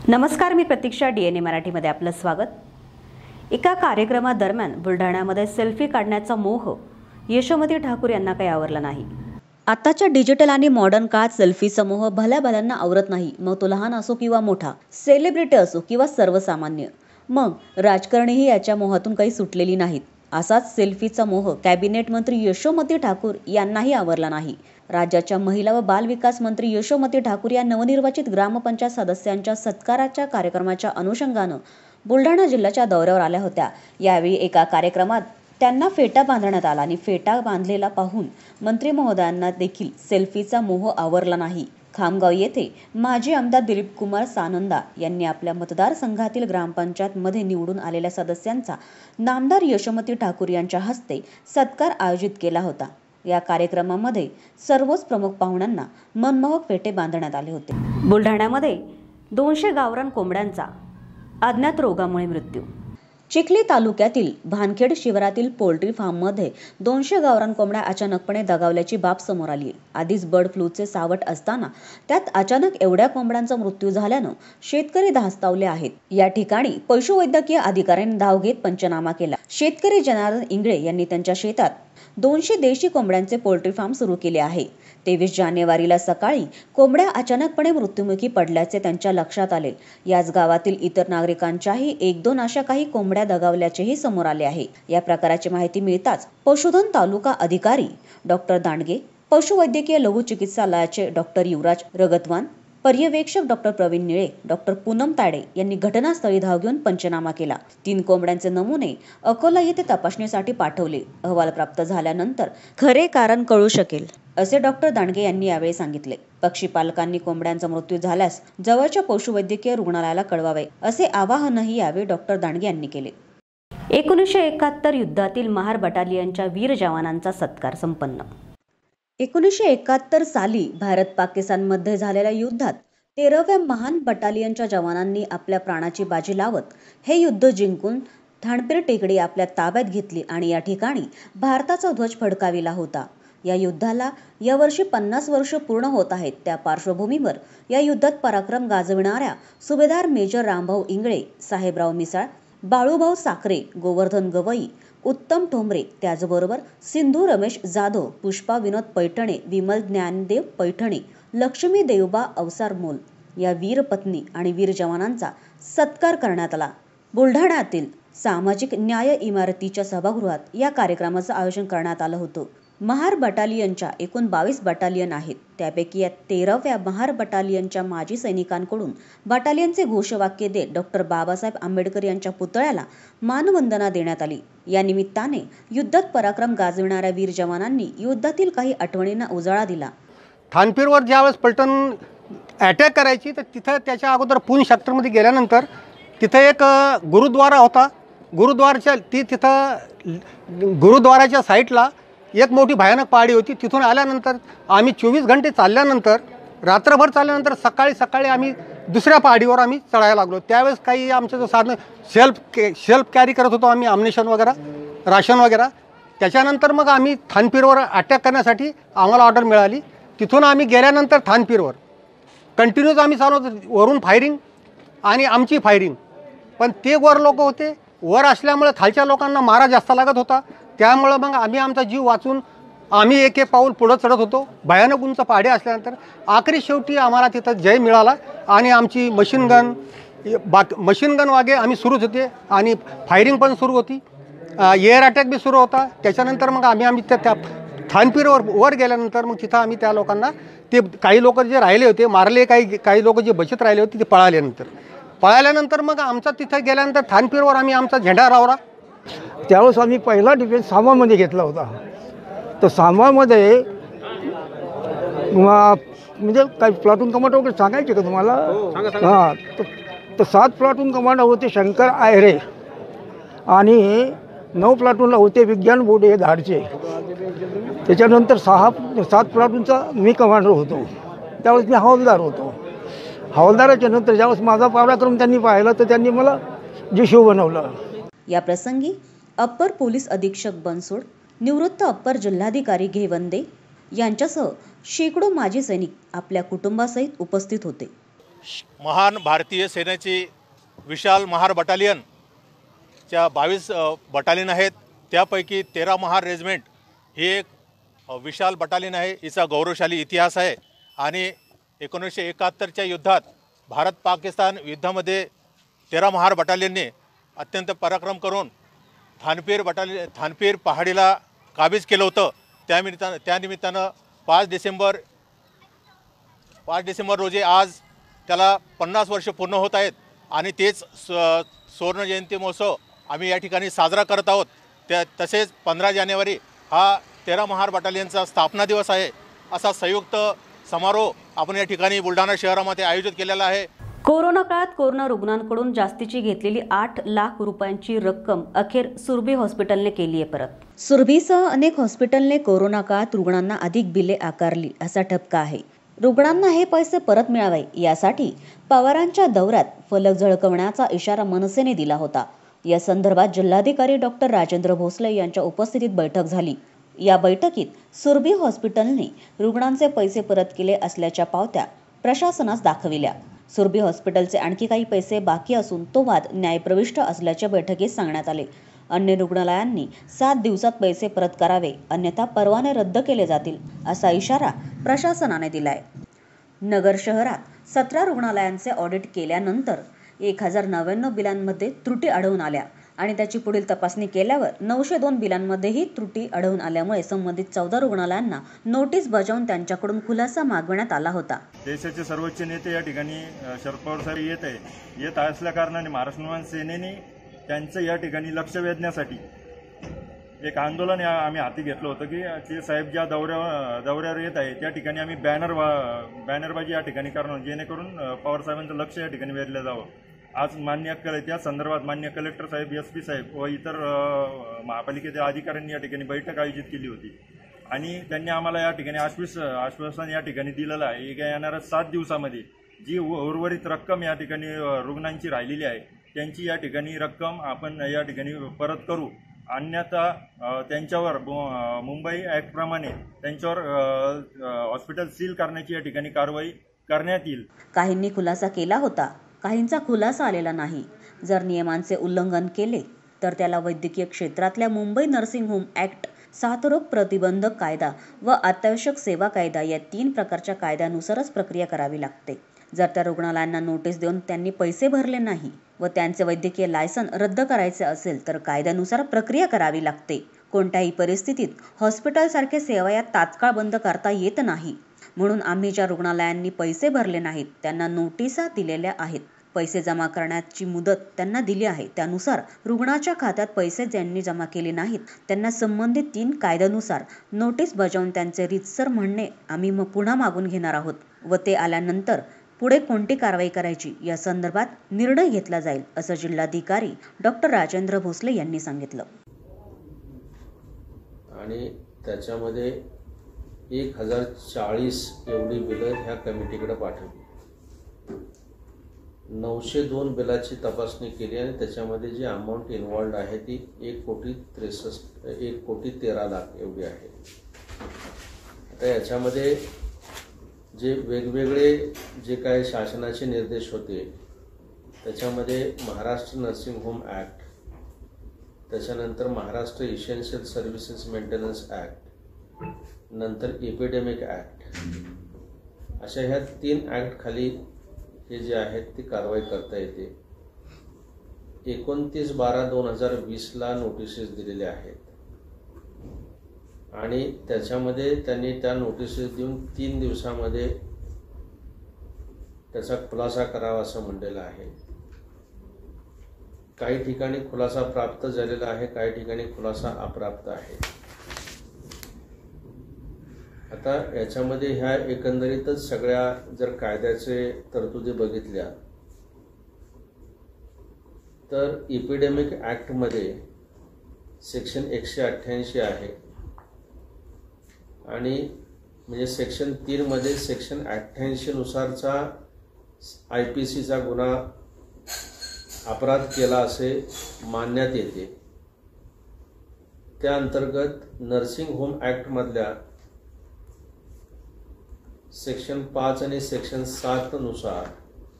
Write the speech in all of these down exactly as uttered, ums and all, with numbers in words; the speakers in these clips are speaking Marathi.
नमस्कार, मी प्रतीक्षा. डी एन ए मराठीमध्ये आपलं स्वागत. एका कार्यक्रमादरम्यान बुलढाण्यामध्ये सेल्फी काढण्याचा मोह यशोमती ठाकूर यांना काही आवरला नाही. आताच्या डिजिटल आणि मॉडर्न काळात सेल्फीचा मोह भल्या भल्यांना आवरत नाही. मग तो लहान असो किंवा मोठा, सेलिब्रिटी असो किंवा सर्वसामान्य. मग राजकारणीही याच्या मोहातून काही सुटलेली नाहीत. असाच सेल्फीचा मोह कॅबिनेट मंत्री यशोमती ठाकूर यांनाही आवरला नाही. राज्याच्या महिला व बाल विकास मंत्री यशोमती ठाकूर या नवनिर्वाचित ग्रामपंचायत सदस्यांच्या सत्काराच्या कार्यक्रमाच्या अनुषंगानं बुलढाणा जिल्ह्याच्या दौऱ्यावर आल्या होत्या. यावेळी एका कार्यक्रमात त्यांना फेटा बांधण्यात आला आणि फेटा बांधलेला पाहून मंत्री महोदयांना देखील सेल्फीचा मोह आवरला नाही. खामगाव येथे माजी आमदार दिलीप कुमार सानंदा यांनी आपल्या मतदारसंघातील ग्रामपंचायत मध्ये निवडून आलेल्या सदस्यांचा नामदार यशोमती ठाकूर यांच्या हस्ते सत्कार आयोजित केला होता. या कार्यक्रमामध्ये सर्वच प्रमुख पाहुण्यांना मनमोहक फेटे बांधण्यात आले होते. बुलढाण्यामध्ये दोनशे गावरान कोंबड्यांचा अज्ञात रोगामुळे मृत्यू. चिखली तालुक्यातील भानखेड शिवारातील पोल्ट्री फार्ममध्ये दोनशे गावरान कोंबड्या अचानकपणे दगावल्याची बाब समोर आली. आधीच बर्ड फ्लूचे सावट असताना त्यात अचानक एवढ्या कोंबड्यांचा मृत्यू झाल्यानं शेतकरी धास्तावले आहेत. या ठिकाणी पशुवैद्यकीय अधिकाऱ्यांनी धाव घेत पंचनामा केला. शेतकरी जनार्दन इंगळे यांनी त्यांच्या शेतात दोनशे देशी कोंबड्यांचे पोल्ट्री फार्म सुरू केले आहे. तेवीस जानेवारीला सकाळी कोंबड्या अचानकपणे मृत्युमुखी पडल्याचे त्यांच्या लक्षात आले. याच गावातील इतर नागरिकांच्याही एक दोन अशा काही कोंबड्या दगावल्याचेही समोर आले आहे. या प्रकाराची माहिती मिळताच पशुधन तालुका अधिकारी डॉक्टर दांडगे, पशुवैद्यकीय लघु चिकित्सालयाचे डॉक्टर युवराज रगतवान, पर्यवेक्षक डॉक्टर प्रवीण निळे, डॉक्टर पूनम ताडे यांनी घटनास्थळी धाव घेऊन पंचनामा केला. तीन कोंबड्यांचे नमुने अकोला येथे तपासणीसाठी पाठवले. अहवाल प्राप्त झाल्यानंतर खरे कारण कळू शकेल, असे डॉक्टर दांडगे यांनी यावेळी सांगितले. पक्षी पालकांनी कोंबड्यांचा मृत्यू झाल्यास जवळच्या पशुवैद्यकीय रुग्णालयाला कळवावे, असे आवाहनही यावेळी डॉक्टर दांडगे यांनी केले. एकोणीसशे एकाहत्तर युद्धातील महार बटालियनच्या वीर जवानांचा सत्कार संपन्न. एकोणीसशे एकाहत्तर साली भारत पाकिस्तानमध्ये झालेल्या युद्धात तेराव्या महान बटालियनच्या जवानांनी आपल्या प्राणाची बाजी लावत हे युद्ध जिंकून थानपीर टेकडी आपल्या ताब्यात घेतली आणि या ठिकाणी भारताचा ध्वज फडकाविला होता. या युद्धाला यावर्षी पन्नास वर्ष पूर्ण होत आहेत. त्या पार्श्वभूमीवर या युद्धात पराक्रम गाजविणाऱ्या सुभेदार मेजर रामभाऊ इंगळे, साहेबराव मिसाळ, बाळूभाऊ साखरे, गोवर्धन गवई, उत्तम ठोंबरे, त्याचबरोबर सिंधू रमेश जाधव, पुष्पा विनोद पैठणे, विमल ज्ञानदेव पैठणे, लक्ष्मी देवबा अवसार मोल या वीर पत्नी आणि वीर जवानांचा सत्कार करण्यात आला. बुलढाण्यातील सामाजिक न्याय इमारतीच्या सभागृहात या कार्यक्रमाचं आयोजन करण्यात आलं होतं. महार बटालियनच्या एकूण बावीस बटालियन आहेत. त्यापैकी या तेराव्या महार बटालियनच्या माजी सैनिकांकडून बटालियनचे घोषवाक्य देत डॉक्टर बाबासाहेब आंबेडकर यांच्या पुतळ्याला मानवंदना देण्यात आली. या निमित्ताने युद्धात पराक्रम गाजविणाऱ्या वीर जवानांनी युद्धातील काही आठवणींना उजाळा दिला. थानपीरवर ज्यावेळेस पलटण अटॅक करायची तर तिथं त्याच्या अगोदर पूर्ण सेक्टरमध्ये गेल्यानंतर तिथं एक गुरुद्वारा होता. गुरुद्वाराच्या ती तिथं गुरुद्वाराच्या साईडला एक मोठी भयानक पहाडी होती. तिथून आल्यानंतर आम्ही चोवीस घंटे चालल्यानंतर, रात्रभर चालल्यानंतर सकाळी सकाळी आम्ही दुसऱ्या पहाडीवर आम्ही चढायला लागलो. त्यावेळेस काही आमचं जो साधन सेल्फ के सेल्फ कॅरी करत होतो आम्ही, आम्नेशन वगैरे, राशन वगैरे. त्याच्यानंतर मग आम्ही थानपीरवर अटॅक करण्यासाठी आम्हाला ऑर्डर मिळाली. तिथून आम्ही गेल्यानंतर थानपीरवर कंटिन्यूज आम्ही चालवतो, वरून फायरिंग आणि आमची फायरिंग. पण ते वर लोक होते, वर असल्यामुळे खालच्या लोकांना मारा जास्त लागत होता. त्यामुळं मग आम्ही आमचा जीव वाचून आम्ही एक एक पाऊल पुढं चढत होतो. भयानक उंच पहाडी असल्यानंतर आखरी शेवटी आम्हाला तिथं जय मिळाला आणि आमची मशीन गन बाक मशीन गन वागे आम्ही सुरूच होते आणि फायरिंग पण सुरू होती. एअर अटॅक बी सुरू होता. त्याच्यानंतर मग आम्ही आम्ही त्या त्या थानपीरवर वर गेल्यानंतर मग तिथं आम्ही त्या लोकांना, ते काही लोक जे राहिले होते मारले, काही काही लोक जे बचत राहिले होते ते पळाल्यानंतर पळाल्यानंतर मग आमचा तिथं गेल्यानंतर थानपीरवर आम्ही आमचा झेंडा लावला. त्यावेळेस आम्ही पहिला डिफेन्स सामामध्ये घेतला होता. तर सामामध्ये म्हणजे काही प्लाटून कमांडर वगैरे सांगायचे का तुम्हाला? हां, तर सात प्लाटून कमांडर होते शंकर आयरे आणि नऊ प्लाटूनला होते विज्ञान बोडे धाडचे. त्याच्यानंतर सहा सात प्लाटूनचा मी कमांडर होतो. त्यावेळेस मी हवालदार होतो. हवालदाराच्या नंतर ज्यावेळेस माझा पराक्रम त्यांनी पाहिला तर त्यांनी मला जिशो बनवलं. या प्रसंगी अप्पर पोलीस अधीक्षक बनसोड, निवृत्त अप्पर जिल्हाधिकारी घेवंदे यांच्यासह शेकडो माजी सैनिक आपल्या कुटुंबासहित उपस्थित होते. महान भारतीय सेनेची विशाल महार बटालियनच्या बावीस बटालियन आहेत. त्यापैकी तेरा महार रेजिमेंट ही एक विशाल बटालियन आहे. हिचा गौरवशाली इतिहास आहे आणि एकोणीसशे एकाहत्तरच्या युद्धात भारत पाकिस्तान युद्धामध्ये तेरा महार बटालियनने अत्यंत पराक्रम करून थानपीर बटालियन थानपीर पहाडीला काबीज केलं होतं. त्यानिमित्तानं त्यानिमित्तानं पाच डिसेंबर पाच डिसेंबर रोजी आज त्याला पन्नास वर्ष पूर्ण होत आहेत आणि तेच सुवर्ण जयंती महोत्सव आम्ही या ठिकाणी साजरा करत आहोत. त्या तसेच पंधरा जानेवारी हा तेरा महार बटालियनचा स्थापना दिवस आहे. असा संयुक्त समारोह आपण या ठिकाणी बुलढाणा शहरामध्ये आयोजित केलेला आहे. कोरोना काळात कोरोना रुग्णांकडून जास्तीची घेतलेली आठ लाख रुपयांची रक्कम अखेर सुरभी हॉस्पिटलने केली आहे परत. सुरभीसह अनेक हॉस्पिटलने कोरोना काळात रुग्णांना अधिक बिले आकारली असा ठपका आहे. रुग्णांना हे पैसे परत मिळावे यासाठी पवारांच्या दौऱ्यात फलक झळकवण्याचा इशारा मनसेने दिला होता. या संदर्भात जिल्हाधिकारी डॉक्टर राजेंद्र भोसले यांच्या उपस्थितीत बैठक झाली. या बैठकीत सुरभी हॉस्पिटलने रुग्णांचे पैसे परत केले असल्याच्या पावत्या प्रशासनास दाखविल्या. सुरभी हॉस्पिटलचे आणखी काही पैसे बाकी असून तो वाद न्यायप्रविष्ट असल्याच्या बैठकीत सांगण्यात आले. अन्य रुग्णालयांनी सात दिवसात पैसे परत करावे अन्यथा परवाने रद्द केले जातील असा इशारा प्रशासनाने दिलाय. नगर शहरात सतरा रुग्णालयांचे ऑडिट केल्यानंतर एक हजार नव्याण्णव बिलांमध्ये त्रुटी आढळून आल्या आणि त्याची पुढील तपासणी केल्यावर नऊशे दोन बिलांमध्येही त्रुटी आढळून आल्यामुळे संबंधित चौदा रुग्णालयांना नोटीस बजावून त्यांच्याकडून खुलासा मागवण्यात आला होता. देशाचे सर्वोच्च नेते या ठिकाणी शरद पवार साहेब येत आहे येत असल्या कारणाने महाराष्ट्र नवनिर्माण सेनेने त्यांचं या ठिकाणी लक्ष वेधण्यासाठी एक आंदोलन आम्ही हाती घेतलं होतं की ते साहेब ज्या दौऱ्या दौऱ्यावर येत आहे त्या ठिकाणी आम्ही बॅनर बॅनरबाजी या ठिकाणी करणार जेणेकरून पवार साहेबांचं लक्ष या ठिकाणी वेधलं जावं. आज मान्य त्या संदर्भात मान्य कलेक्टर साहेब एस पी साहेब व इतर महापालिकेच्या अधिकाऱ्यांनी या ठिकाणी बैठक आयोजित केली होती आणि त्यांनी आम्हाला या ठिकाणी आश्वास आश्वासन या ठिकाणी दिलेलं आहे. एक येणाऱ्या सात दिवसामध्ये जी उर्वरित रक्कम या ठिकाणी रुग्णांची राहिलेली आहे त्यांची या ठिकाणी रक्कम आपण या ठिकाणी परत करू. अन्यथा त्यांच्यावर मुंबई ॲक्टप्रमाणे त्यांच्यावर हॉस्पिटल सील करण्याची या ठिकाणी कारवाई करण्यात येईल. काहींनी खुलासा केला होता, काहींचा खुलासा आलेला नाही. जर नियमांचे उल्लंघन केले तर त्याला वैद्यकीय क्षेत्रातल्या मुंबई नर्सिंग होम ॲक्ट, साथरोग प्रतिबंधक कायदा व अत्यावश्यक सेवा कायदा या तीन प्रकारच्या कायद्यानुसारच प्रक्रिया करावी लागते. जर त्या रुग्णालयांना नोटीस देऊन त्यांनी पैसे भरले नाही व त्यांचे वैद्यकीय लायसन रद्द करायचे असेल तर कायद्यानुसार प्रक्रिया करावी लागते. कोणत्याही परिस्थितीत हॉस्पिटलसारखे सेवा या तात्काळ बंद करता येत नाही. म्हणून आम्ही ज्या रुग्णालयांनी पैसे भरले नाहीत त्यांना नोटिसा दिलेल्या आहेत. पैसे जमा करण्याची मुदत त्यांना दिली आहे. त्यानुसार रुग्णाच्या खात्यात पैसे ज्यांनी जमा केले नाहीत त्यांना संबंधित तीन कायद्यानुसार नोटीस बजावून त्यांचे रीतसर म्हणणे आम्ही मग पुन्हा मागून घेणार आहोत व ते आल्यानंतर पुढे कोणती कारवाई करायची या संदर्भात निर्णय घेतला जाईल असं जिल्हाधिकारी डॉक्टर राजेंद्र भोसले यांनी सांगितलं. आणि त्याच्यामध्ये एक हजार चाळीस एवढी बिलं ह्या कमिटीकडे पाठवली. नऊशे दोन बिलाची तपासणी केली आणि त्याच्यामध्ये जी अमाऊंट इन्वॉल्ड आहे ती एक कोटी त्रेसष्ट एक कोटी तेरा लाख एवढी आहे. आता याच्यामध्ये जे वेगवेगळे जे काय शासनाचे निर्देश होते त्याच्यामध्ये महाराष्ट्र नर्सिंग होम ॲक्ट, त्याच्यानंतर Maharashtra essential services maintenance act, नंतर एपिडेमिक ॲक्ट, अशा ह्या तीन ॲक्ट खाली हे जे आहेत ती कारवाई करता येते. एकोणतीस बारा दोन हजार वीसला नोटिसेस दिलेल्या आहेत आणि त्याच्यामध्ये त्यांनी त्या नोटिसेस देऊन तीन दिवसामध्ये त्याचा खुलासा करावा असं म्हणलेलं आहे. काही ठिकाणी खुलासा प्राप्त झालेला आहे, काही ठिकाणी खुलासा अप्राप्त आहे. आता याच्यामध्ये ह्या एकंदरीतच सगळ्या जर कायद्याचे तरतुदी बघितल्या तर एपिडेमिक ॲक्टमध्ये सेक्शन एकशे अठ्ठ्याऐंशी आहे आणि म्हणजे सेक्शन तीनमध्ये सेक्शन अठ्ठ्याऐंशीनुसारचा आय पी सीचा गुन्हा अपराध केला असे मानण्यात येते. त्या अंतर्गत नर्सिंग होम ॲक्टमधल्या सेक्शन पाच आणि सेक्शन सातनुसार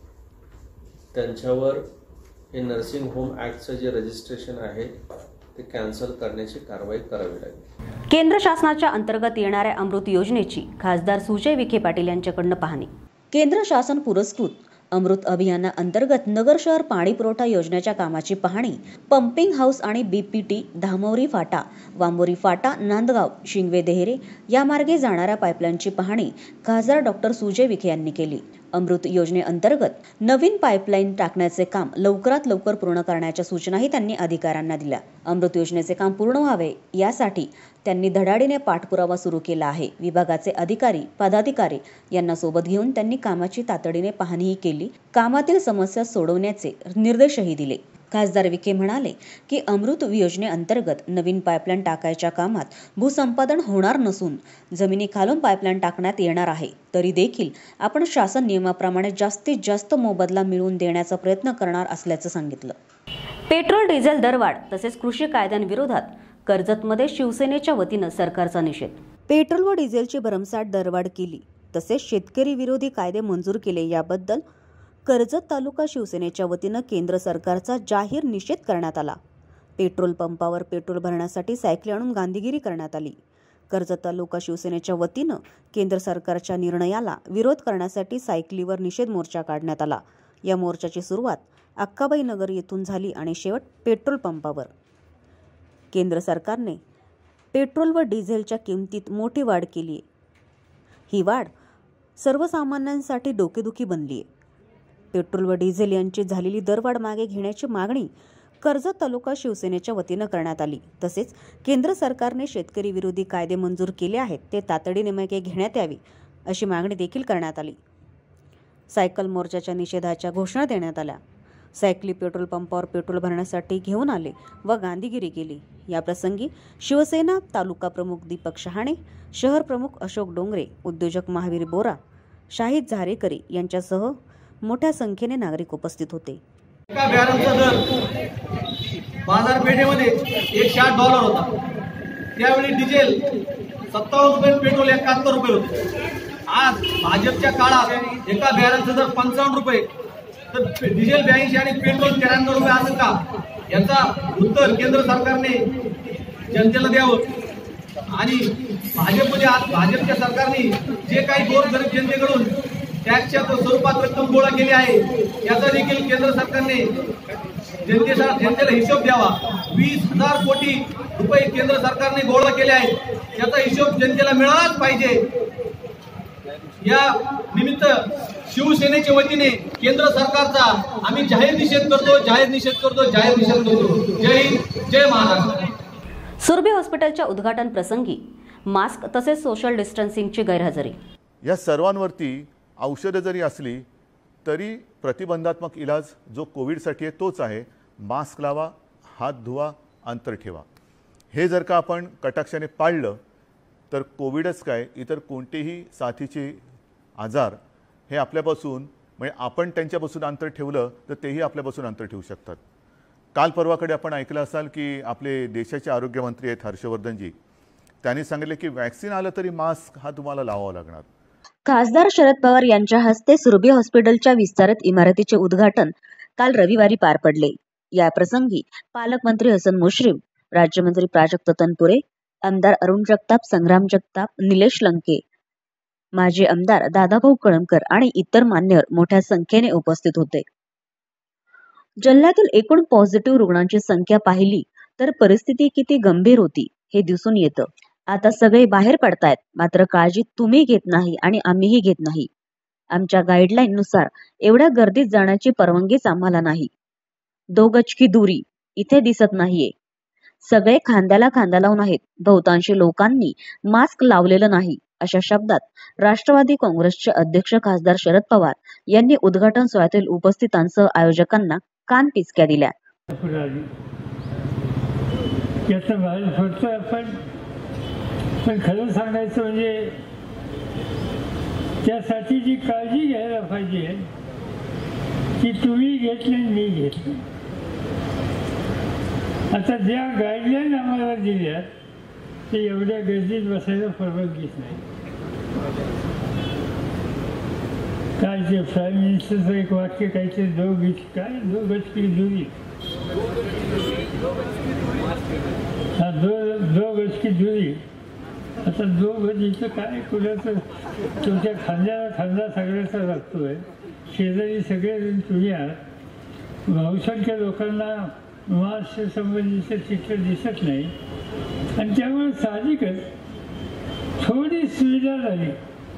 त्यांच्यावर हे नर्सिंग होम ॲक्टचं जे रजिस्ट्रेशन आहे ते कॅन्सल करण्याची कारवाई करावी लागेल. केंद्र शासनाच्या अंतर्गत येणाऱ्या अमृत योजनेची खासदार सुजय विखे पाटील यांच्याकडून पाहणी. केंद्र शासन पुरस्कृत अमृत अभियानाअंतर्गत नगर शहर पाणी पुरवठा योजनेच्या कामाची पाहणी पंपिंग हाऊस आणि बीपीटी धामोरी फाटा, वांबोरी फाटा, नांदगाव, शिंगवे देहरे या मार्गे जाणाऱ्या पाईपलाईनची पाहणी खासदार डॉक्टर सुजय विखे यांनी केली. अमृत योजनेअंतर्गत नवीन पाईपलाईन टाकण्याचे काम लवकरात लवकर पूर्ण करण्याच्या सूचनाही त्यांनी अधिकाऱ्यांना दिल्या. अमृत योजनेचे काम पूर्ण व्हावे यासाठी त्यांनी धडाडीने पाठपुरावा सुरू केला आहे. विभागाचे अधिकारी, पदाधिकारी यांना सोबत घेऊन त्यांनी कामाची तातडीने पाहणीही केली. कामातील समस्या सोडवण्याचे निर्देशही दिले. खासदार विखे म्हणाले की अमृत योजनेअंतर्गत नवीन पाईपलाईन टाकायच्या कामात भूसंपादन होणार नसून जमिनीखालून पाईपलाईन टाकण्यात येणार आहे. तरी देखील आपण शासन नियमाप्रमाणे जास्तीत जास्त मोबदला मिळवून देण्याचा प्रयत्न करणार असल्याचं सांगितलं. पेट्रोल डिझेल दरवाढ तसेच कृषी कायद्यांविरोधात कर्जतमध्ये शिवसेनेच्या वतीनं सरकारचा निषेध. पेट्रोल व डिझेलची भरमसाठ दरवाढ केली तसेच शेतकरी विरोधी कायदे मंजूर केले याबद्दल कर्जत तालुका शिवसेनेच्या वतीनं केंद्र सरकारचा जाहीर निषेध करण्यात आला. पेट्रोल पंपावर पेट्रोल भरण्यासाठी सायकली आणून गांधीगिरी करण्यात आली. कर्जत तालुका शिवसेनेच्या वतीनं केंद्र सरकारच्या निर्णयाला विरोध करण्यासाठी सायकलीवर निषेध मोर्चा काढण्यात आला. या मोर्चाची सुरुवात अक्काबाई नगर येथून झाली आणि शेवट पेट्रोल पंपावर. केंद्र सरकारने पेट्रोल व डिझेलच्या किमतीत मोठी वाढ केली आहे. ही वाढ सर्वसामान्यांसाठी डोकेदुखी बनली आहे. पेट्रोल व डिझेल यांची झालेली दरवाढ मागे घेण्याची मागणी कर्जत तालुका शिवसेनेच्या वतीनं करण्यात आली. तसेच केंद्र सरकारने शेतकरी विरोधी कायदे मंजूर केले आहेत ते तातडीने मागे घेण्यात यावे अशी मागणी देखील करण्यात आली. सायकल मोर्चाच्या निषेधाच्या घोषणा देण्यात आल्या. सायकली पेट्रोल पंपावर पेट्रोल भरण्यासाठी घेऊन आले व गांधीगिरी केली. या प्रसंगी शिवसेना तालुका प्रमुख दीपक शहाणे, शहर प्रमुख अशोक डोंगरे, उद्योजक महावीर बोरा, शाहिद झारेकरी यांच्यासह मोठ्या संख्येने नागरिक उपस्थित होते. एका बॅरलचा दर बाजारपेठेमध्ये एकशे आठ डॉलर होता. त्यावेळी डिझेल सत्तावन्न रुपये, पेट्रोल एकाहत्तर रुपये होते. आज भाजपच्या काळात एका बॅरलचा दर पंचावन्न रुपये तर डिझेल ब्याऐंशी आणि पेट्रोल त्र्याण्णव रुपये असं का? याचा उत्तर केंद्र सरकारने जनतेला द्यावं. आणि भाजपमध्ये आज भाजपच्या सरकारने जे काही गोरगरीब जनतेकडून टॅक्सच्या स्वरूपात रक्कम गोळा केली आहे याचा देखील केंद्र सरकारने जनतेला जनतेला हिशोब द्यावा. वीस हजार कोटी रुपये केंद्र सरकारने गोळा केले आहेत याचा हिशोब जनतेला मिळालाच पाहिजे. या निमित्त शिवसेनेच्या वतीने केंद्र सरकारचा आम्ही जाहीर निषेध करतो जाहीर निषेध करतो जाहीर निषेध करतो. जय हिंद, जय महाराष्ट्र. सुरभी हॉस्पिटलच्या उद्घाटन प्रसंगी मास्क तसेच सोशल डिस्टन्सिंगची गैरहजेरी. या सर्वांवरती औषधं जरी असली तरी प्रतिबंधात्मक इलाज जो कोविडसाठी आहे तोच आहे. मास्क लावा, हात धुवा, अंतर ठेवा. हे जर का आपण कटाक्षाने पाळलं तर कोविडच काय इतर कोणतेही साथीचे आजार हे आपल्यापासून म्हणजे आपण त्यांच्यापासून अंतर ठेवलं तर तेही आपल्यापासून अंतर ठेवू शकतात. काल परवाकडे आपण ऐकलं असाल की आपले देशाचे आरोग्यमंत्री आहेत हर्षवर्धनजी, त्यांनी सांगितले की वॅक्सिन आलं तरी मास्क हा तुम्हाला लावावा लागणार. खासदार शरद पवार यांच्या हस्ते सुरभी हॉस्पिटलच्या विस्तारित इमारतीचे उद्घाटन काल रविवारी पार पडले. या प्रसंगी पालकमंत्री हसन मुश्रीफ, राज्यमंत्री प्राजक्त तनपुरे, आमदार अरुण जगताप, संग्राम जगताप, निलेश लंके, माजी आमदार दादाभाऊ कळमकर आणि इतर मान्यवर मोठ्या संख्येने उपस्थित होते. जिल्ह्यातील एकूण पॉझिटिव्ह रुग्णांची संख्या पाहिली तर परिस्थिती किती गंभीर होती हे दिसून येतं. आता सगळे बाहेर पडतायत, मात्र काळजी तुम्ही घेत नाही आणि आम्हीही घेत नाही. आमच्या गाईडलाईन नुसार एवढ्या गर्दीत जाण्याची परवानगीच आम्हाला नाही. दो गज की दूरी इथे दिसत नाहीये. सगळे खांद्याला खांदा लावून आहेत. बहुतांशी लोकांनी मास्क लावलेलं नाही. अशा शब्दात राष्ट्रवादी काँग्रेसचे अध्यक्ष खासदार शरद पवार यांनी उद्घाटन सोहळ्यातील उपस्थितांसह आयोजकांना कानपिचक्या दिल्या. पण खरं सांगायचं म्हणजे त्यासाठी जी काळजी घ्यायला पाहिजे ती तुम्ही घेतली मी घेतली. आता ज्या गाईडलाईन आम्हाला दिल्या ते एवढ्या गर्दीत बसायला परवानगीच नाही. काय ते प्राईम मिनिस्टरचं एक वाक्य काहीतरी दो गज काय दो गज की दुरी, हा दो दो गज की दुरी. आता दो गज इथं काय कुणाचं तुमच्या खांद्याला खांदा सगळ्याचा लागतोय. शेजारी सगळे तुम्ही आहात. बहुसंख्य लोकांना मास्क संबंधीचं चित्र दिसत नाही आणि त्यामुळे साहजिकच थोडी सुविधा झाली,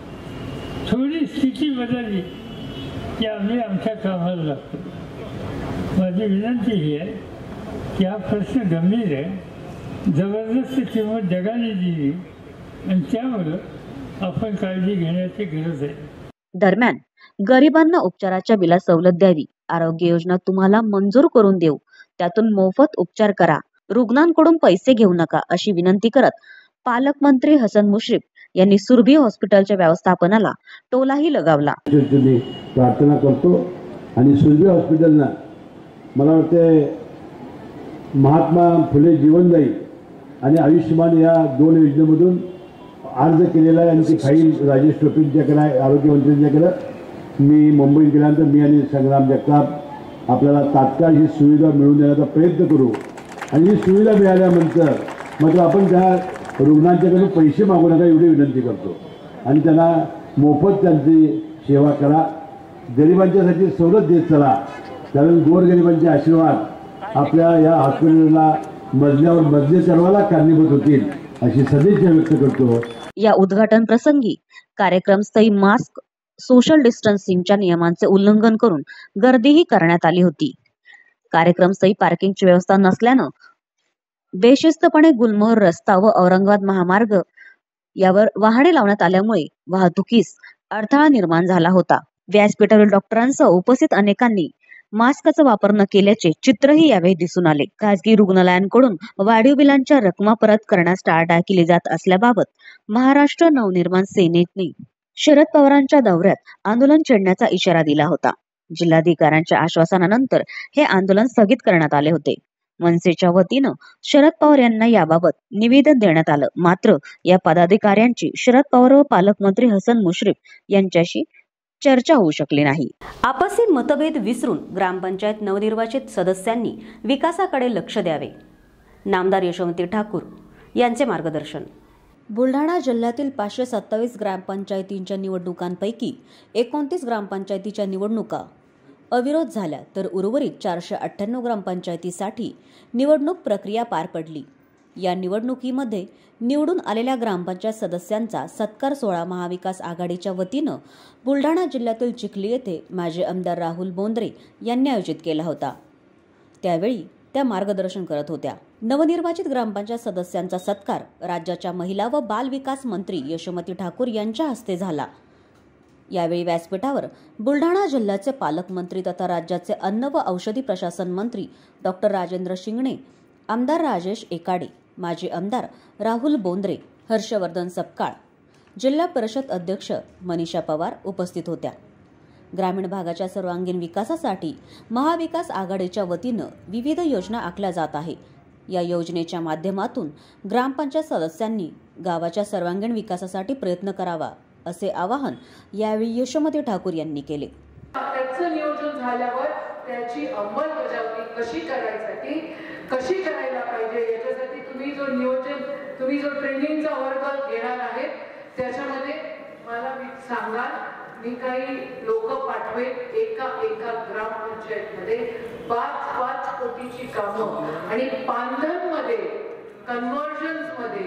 थोडी स्थिती बदलली की आम्ही आमच्या कामाला लागतो. माझी विनंती ही आहे की हा प्रश्न गंभीर आहे, जबरदस्त किंमत जगाने दिली आणि त्यामुळं आपण काळजी घेण्याची गरज आहे. दरम्यान गरिबांना उपचाराच्या बिला सवलत द्यावी, आरोग्य योजना तुम्हाला मंजूर करून देऊ, त्यातून मोफत उपचार करा, रुग्णांकडून पैसे घेऊ नका अशी विनंती करत पालकमंत्री हसन मुश्रीफ यांनी सुरभी हॉस्पिटलच्या व्यवस्थापनाला टोलाही लगावला. प्रार्थना करतो आणि सुरभी हॉस्पिटलला मला वाटते महात्मा फुले जीवनदायी आणि आयुष्यमान या दोन योजनेमधून अर्ज केलेला आहे आणि ती फाईल राजेश टोपेंच्याकडे आहे, आरोग्यमंत्र्यांच्याकडे. मी मुंबईत गेल्यानंतर मी आणि संग्राम जगताप आपल्याला तात्काळ ही सुविधा मिळवून देण्याचा प्रयत्न करू आणि ही सुविधा मिळाल्यानंतर मात्र आपण त्या रुग्णांच्याकडून पैसे मागू नका एवढी विनंती करतो आणि त्यांना मोफत त्यांची सेवा करा. गरिबांच्यासाठी सवलत देत चला, कारण गोरगरिबांचे आशीर्वाद आपल्या या हॉस्पिटलला मजल्यावर मजले चढवायला कारणीभूत होतील अशी सदिच्छा व्यक्त करतो. या उद्घाटन प्रसंगी कार्यक्रमस्थळी मास्क, सोशल डिस्टन्सिंगच्या नियमांचे उल्लंघन करून गर्दीही करण्यात आली होती. कार्यक्रमस्थळी पार्किंगची व्यवस्था नसल्यानं बेशिस्तपणे गुलमोहर रस्ता व औरंगाबाद महामार्ग यावर वाहने लावण्यात आल्यामुळे वाहतुकीस अडथळा निर्माण झाला होता. व्यासपीठावरील डॉक्टरांसह उपस्थित अनेकांनी मास्कचा वापर न केल्याचे चित्रही यावेळी दिसून आले. खासगी रुग्णालयांकडून वाढीव बिलांच्या रकमा परत करण्यास टाळाटाळ केली जात असल्याबाबत महाराष्ट्र नवनिर्माण सेनेने शरद पवारांच्या दौऱ्यात आंदोलन छेडण्याचा इशारा दिला होता. जिल्हाधिकाऱ्यांच्या आश्वासनानंतर हे आंदोलन स्थगित करण्यात आले होते. मनसेच्या वतीनं शरद पवार यांना याबाबत निवेदन देण्यात आलं, मात्र या पदाधिकाऱ्यांची शरद पवार व पालकमंत्री हसन मुश्रीफ यांच्याशी चर्चा होऊ शकली नाही. आपसी मतभेद विसरून ग्रामपंचायत नवनिर्वाचित सदस्यांनी विकासाकडे लक्ष द्यावे. नामदार यशोमती ठाकूर यांचे मार्गदर्शन. बुलढाणा जिल्ह्यातील पाचशे सत्तावीस ग्रामपंचायतींच्या निवडणुकांपैकी एकोणतीस ग्रामपंचायतीच्या निवडणुका अविरोध झाल्या, तर उर्वरित चारशे अठ्ठ्याण्णव ग्रामपंचायतीसाठी निवडणूक प्रक्रिया पार पडली. या निवडणुकीमध्ये निवडून आलेल्या ग्रामपंचायत सदस्यांचा सत्कार सोहळा महाविकास आघाडीच्या वतीनं बुलढाणा जिल्ह्यातील चिखली येथे माजी आमदार राहुल बोंद्रे यांनी आयोजित केला होता. त्यावेळी त्या मार्गदर्शन करत होत्या. नवनिर्वाचित ग्रामपंचायत सदस्यांचा सत्कार राज्याच्या महिला व बाल विकास मंत्री यशोमती ठाकूर यांच्या हस्ते झाला. यावेळी व्यासपीठावर बुलढाणा जिल्ह्याचे पालकमंत्री तथा राज्याचे अन्न व औषधी प्रशासन मंत्री डॉक्टर राजेंद्र शिंगणे, आमदार राजेश एकाडे, माजी आमदार राहुल बोंद्रे, हर्षवर्धन सपकाळ, जिल्हा परिषद अध्यक्ष मनीषा पवार उपस्थित होत्या. ग्रामीण भागाच्या सर्वांगीण विकासासाठी महाविकास आघाडीच्या वतीनं विविध योजना आखल्या जात आहे. या योजनेच्या माध्यमातून ग्रामपंचायत सदस्यांनी गावाच्या सर्वांगीण विकासासाठी प्रयत्न करावा असे आवाहन यावेळी यशोमती ठाकूर यांनी केले. त्याचं नियोजन झाल्यावर त्याची अंमलबजावणी कशी करायसाठी कशी करायला पाहिजे याच्यासाठी तुम्ही जो नियोजन तुम्ही जो ट्रेनिंगचा वर्ग घेणार आहे त्याच्यामध्ये मला मी सांगा, मी काही लोक पाठवेल एका एका ग्रामपंचायतमध्ये पाच पाच कोटीची कामं आणि पांधनमध्ये कन्व्हर्जन्स मध्ये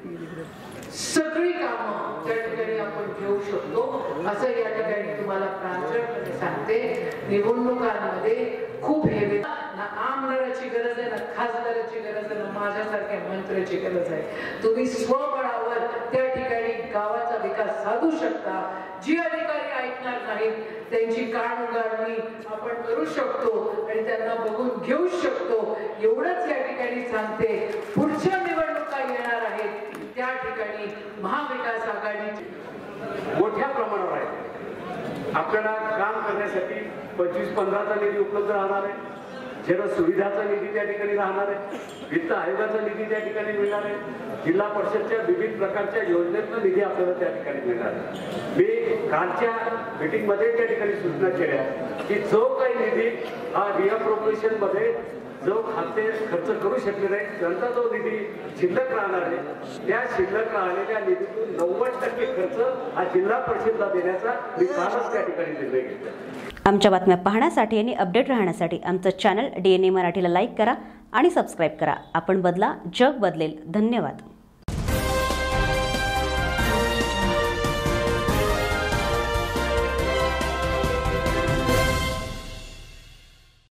सगळी कामं त्या ठिकाणी आपण घेऊ शकतो असं या ठिकाणी तुम्हाला प्रांजळपणे सांगते. निवडणुकांमध्ये खूप हेवे ना आमदाराची गरज आहे, ना खासदाराची गरज आहे, ना माझ्यासारख्या मंत्र्याची गरज आहे. तुम्ही स्वबळावर त्या ठिकाणी गावाचा विकास साधू शकता. जी अधिकारी ऐकणार नाहीत त्यांची कान उघडणी आपण करू शकतो आणि त्यांना बघून घेऊ शकतो. एवढंच या ठिकाणी सांगते. पुढच्या निवडणुका येणार आहेत त्या ठिकाणी महाविकास आघाडी मोठ्या प्रमाणावर आहे. आपल्याला काम करण्यासाठी पंचवीस पंधराचा निधी उपलब्ध राहणार आहे. जनसुविधाचा निधी त्या ठिकाणी राहणार आहे, वित्त आयोगाचा निधी त्या ठिकाणी मिळणार आहे, जिल्हा परिषदच्या विविध प्रकारच्या योजनेतला निधी आपल्याला त्या ठिकाणी मिळणार आहे. मी कालच्या मीटिंगमध्ये त्या ठिकाणी सूचना केल्या की जो काही निधी हा रिअप्रोप्रिएशन मध्ये जो खाते खर्च करू शकले नाही त्यांचा जो निधी शिल्लक राहणार आहे, त्या शिल्लक राहिलेल्या निधीतून नव्वद टक्के खर्च हा जिल्हा परिषदला देण्याचा मी कालच त्या ठिकाणी निर्णय घेतला. आमच्या बातम्या पाहण्यासाठी आणि अपडेट राहण्यासाठी आमचं चॅनल डी एन ए मराठीला लाईक करा आणि सबस्क्राईब करा. आपण बदला, जग बदलेल. धन्यवाद.